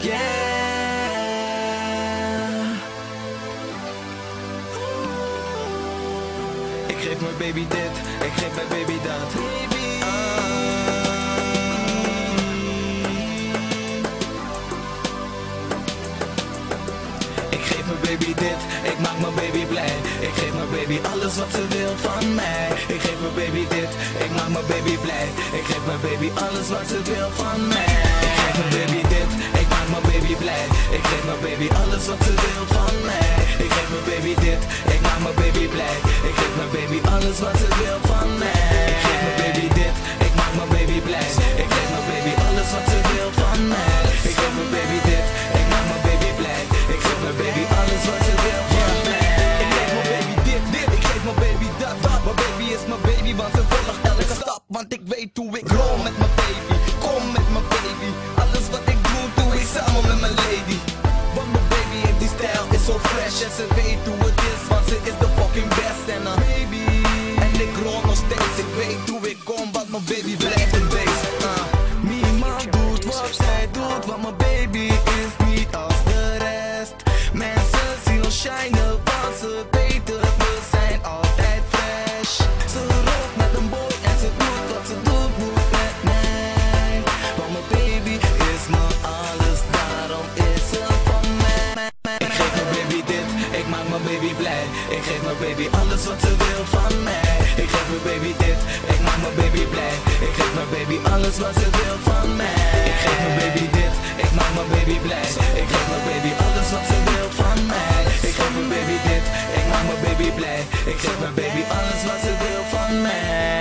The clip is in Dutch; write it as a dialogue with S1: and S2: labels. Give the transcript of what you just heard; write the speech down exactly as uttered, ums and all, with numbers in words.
S1: Ik geef mijn baby dit, ik geef mijn baby dat. Baby. Ah. Ik geef mijn baby dit, ik maak mijn baby blij. Ik geef mijn baby alles wat ze wil van mij. Ik geef mijn baby dit, ik maak mijn baby blij. Ik geef mijn baby alles wat ze wil van mij. Ik geef mijn baby dit, ik maak mijn baby blij. Ik geef mijn baby alles wat ze wil van mij. Ik geef mijn baby dit, ik maak mijn baby blij. Ik geef mijn baby alles wat ze wil van mij. Ik geef mijn baby dit, ik maak mijn baby blij. Ik geef mijn baby alles wat ze wil van mij. Ik geef mijn baby dit, ik maak mijn baby blij. Ik geef mijn baby alles wat ze wil van mij. Ik geef mijn baby dit, dit, ik geef mijn baby dat, dat. Mijn baby is mijn baby, want ze volgt elke stap. Want ik weet hoe ik rol met mijn baby. Kom met mijn baby. Alles wat ik doe, doe ik samen met mijn lady. Want mijn baby heeft die stijl, is zo fresh. En ze weet hoe het is, want ze is de fucking best. En een baby, en ik rol nog steeds. Ik weet hoe ik kom, want mijn baby blijft een beest. uh. Niemand doet wat zij doet, want mijn baby is niet als de rest. Mensen zien ons shinen, want ze weten we zijn altijd fresh. Ze rookt met een boy en ze doet wat ze doet, moet met mij. Want mijn baby is mijn alles, daarom is ze van mij. Ik geef mijn baby dit, ik maak mijn baby blij. Ik geef mijn baby alles wat ze wil van mij. Ik geef mijn baby dit, ik maak mijn baby blij. Ik geef mijn baby alles wat ze wil van mij. Ik geef mijn baby dit, ik maak mijn baby blij. Ik geef mijn baby alles wat ze wil van mij. Ik geef mijn baby dit, ik maak mijn baby blij. Ik geef mijn baby alles wat ze wil van mij.